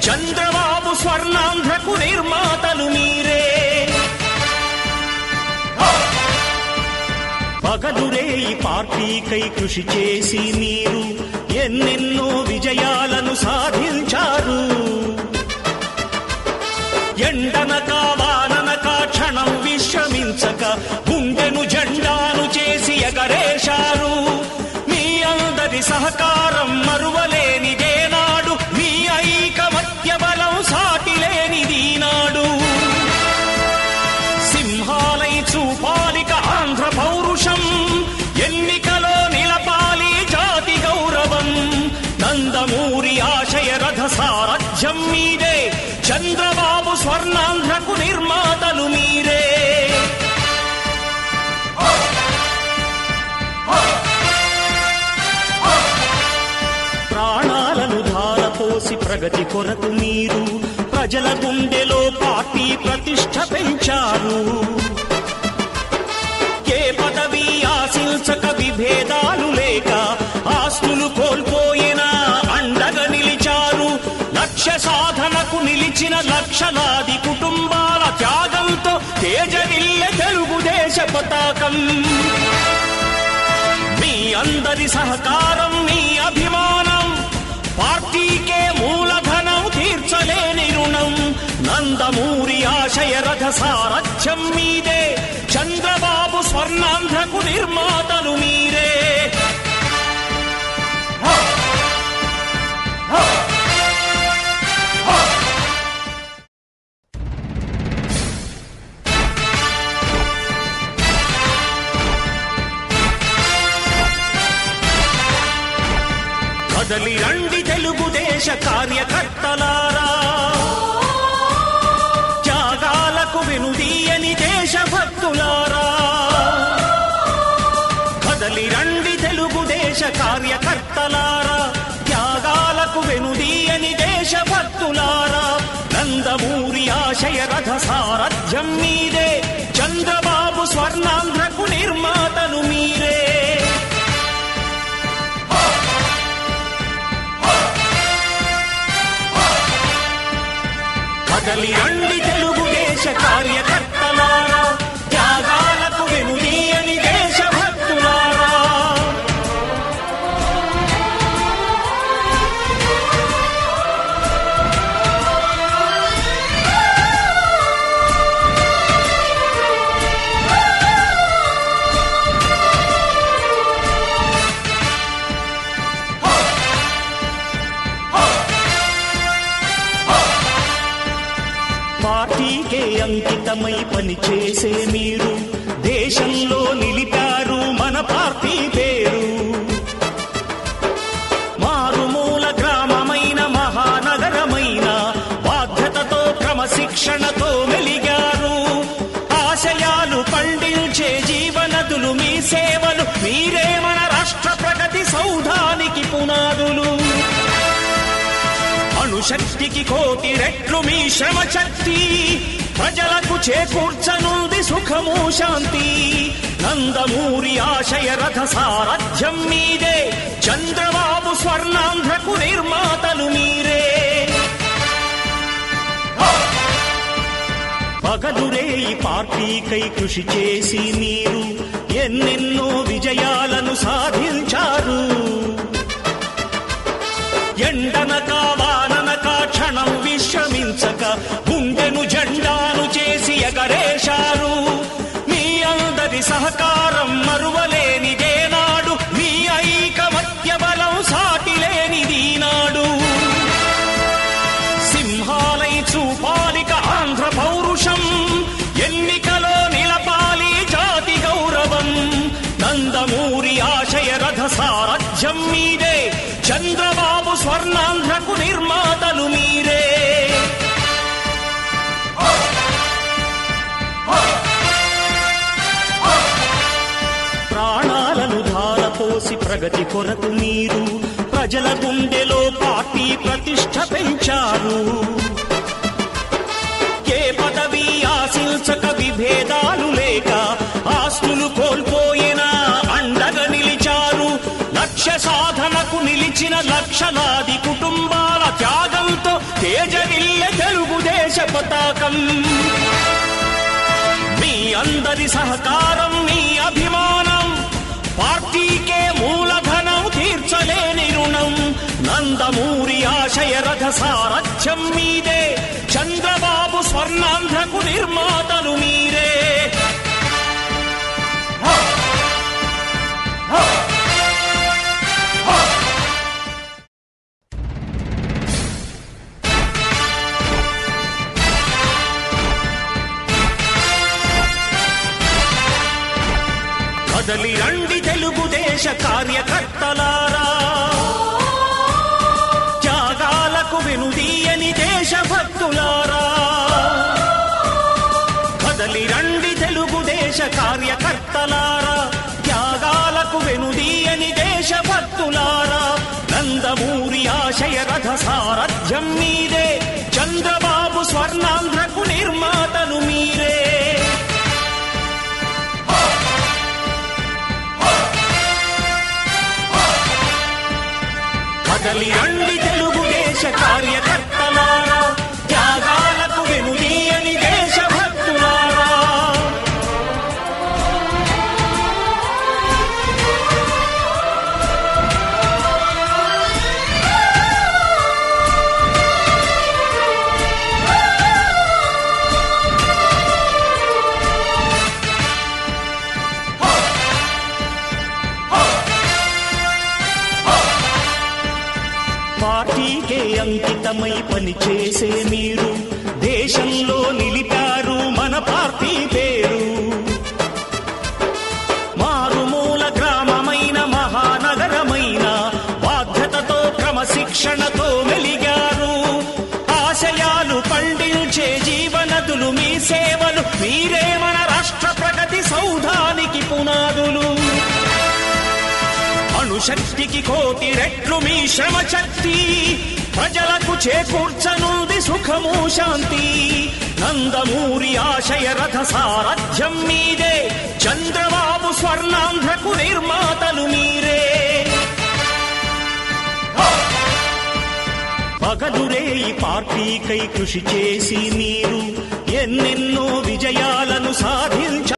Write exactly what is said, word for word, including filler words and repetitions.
చంద్రబాబు స్వర్ణాంధ్రకు నిర్మాతలు మీరే. పగలురే ఈ పార్టీకై కృషి చేసి మీరు ఎన్నెన్నో విజయాలను సాధించారు. ఎండనక వాననక క్షణం విశ్రమించక గుండెను జెండాను చేసి ఎగరేశారు. మీ అందరి సహకారం మరువలేనిదేనాడు, మీ ఐకమత్య బలం సాటిలేనిదీనాడు. సింహాలై చూపాలిక ఆంధ్ర పౌరుషం, ఎన్నికలో నిలపాలి జాతి గౌరవం. నందమూరి ఆశయ రథ సారథ్యం మీదే, చంద్రబాబు స్వర్ణాంధ్రకు నిర్మాతలు మీరే. ప్రాణాలను ధారపోసి ప్రగతి కొరకు మీరు ప్రజల గుండెలో పార్టీ ప్రతిష్ఠ పెంచారు. ఏ పదవి ఆశించక విభేదాలు లేక ఆస్తులు కోల్పోయినా అండగా నిలిచారు. లక్ష్య సాధనకు నిలిచిన లక్షలాది కుటుంబాల త్యాగంతో తేజరిల్లె తెలుగుదేశ పతాకం. మీ అందరి సహకారం, మీ అభిమానం పార్టీకే మూలధనం, తీర్చలేని రుణం. నందమూరి ఆశయ రథ సారథ్యం మీదే, చంద్రబాబు స్వర్ణాంధ్రకు నిర్మాతలు మీరే. కదలి రండి తెలుగుదేశ కార్యకర్తలారా, త్యాగాలకు వెనుదీయని దేశభక్తులారా. కదలి రండి తెలుగుదేశ కార్యకర్తలారా, త్యాగాలకు వెనుదీయని దేశభక్తులారా. నందమూరి ఆశయ రథ సారథ్యం మీదే, చంద్రబాబు స్వర్ణాంధ్రకు నిర్మాతలు మీరే. కదలి రండి తెలుగుదేశ కార్యకర్తలారా, త్యాగాలకు వెనుదీయని దేశభక్తులారా. పార్టీకే అంకితమై పనిచేసే మీరు దేశంలో నిలిపారు మన పార్టీ పేరు. మారుమూల గ్రామమైన మహానగరమైన బాధ్యతతో క్రమశిక్షణతో మెలిగారు. ఆశయాలు పండించే జీవనదులు మీ సేవలు, మీరే మన రాష్ట్ర ప్రగతి సౌధానికి పునాదులు. అణుశక్తికి కోటి రెట్లు మీ శ్రమ శక్తి, ప్రజలకు చేకూర్చనుంది సుఖము శాంతి. నందమూరి ఆశయ రథ సారథ్యం మీదే, చంద్రబాబు స్వర్ణాంధ్రకు నిర్మాతలు మీరే. పగలురే ఈ పార్టీకై కృషి చేసి మీరు ఎన్నెన్నో విజయాలను సాధించారు. ఎండనక వాననక క్షణం విశ్రమించక గుండెను జెండాను చేసి ఎగరేశారు. మీ అందరి సహకారం మరువలేనిదేనాడు, మీ ఐకమత్య బలం సాటిలేనిదీనాడు. సింహాలై చూపాలిక ఆంధ్ర పౌరుషం, ఎన్నికలో నిలపాలి జాతి గౌరవం. నందమూరి ఆశయ రథ సారథ్యం మీదే, చంద్రబాబు స్వర్ణాంధ్రకు నిర్మాతలు మీరే. ప్రాణాలను ధారపోసి ప్రగతి కొరకు మీరు ప్రజల గుండెలో పార్టీ ప్రతిష్ఠ పెంచారు. ఏ పదవి ఆశించక విభేదాలు లేక ఆస్తులు కోల్పోయినా అండగా నిలిచారు. లక్ష లక్ష్య సాధనకు నిలిచిన లక్షలాది కుటుంబాల త్యాగంతో తేజరిల్లె తెలుగుదేశ పతాకం. మీ అందరి సహకారం, మీ అభిమానం పార్టీకే మూలధనం, తీర్చలేని రుణం. నందమూరి ఆశయ రథ సారథ్యం మీదే, చంద్రబాబు స్వర్ణాంధ్రకు నిర్మాతలు మీరే. కదలి రండి తెలుగుదేశ కార్యకర్తలారా, త్యాగాలకు వెనుదీయని దేశభక్తులారా. కదలి రండి తెలుగుదేశ కార్యకర్తలారా, త్యాగాలకు వెనుదీయని దేశభక్తులారా. నందమూరి ఆశయ రథ సారథ్యం మీదే, చంద్రబాబు స్వర్ణాంధ్రకు నిర్మాతలు మీరే. కదలి రండి తెలుగుదేశ కార్యకర్తలారా, త్యాగాలకు వెనుదీయని దేశభక్తులారా. పార్టీకే అంకితమై పనిచేసే మీరు దేశంలో నిలిపారు మన పార్టీ పేరు. మారుమూల గ్రామమైన మహానగరమైన బాధ్యతతో క్రమశిక్షణతో మెలిగారు. ఆశయాలు పండించే జీవనదులు మీ సేవలు, మీరే మన రాష్ట్ర ప్రగతి సౌధానికి పునాదులు. అణుశక్తికి కోటి రెట్లు మీ శ్రమ శక్తి, ప్రజలకు చేకూర్చనుంది సుఖము శాంతి. నందమూరి ఆశయ రథ సారథ్యం మీదే, చంద్రబాబు స్వర్ణాంధ్రకు నిర్మాతలు మీరే. పగలురే ఈ పార్టీకై కృషి చేసి మీరు ఎన్నెన్నో విజయాలను సాధించారు.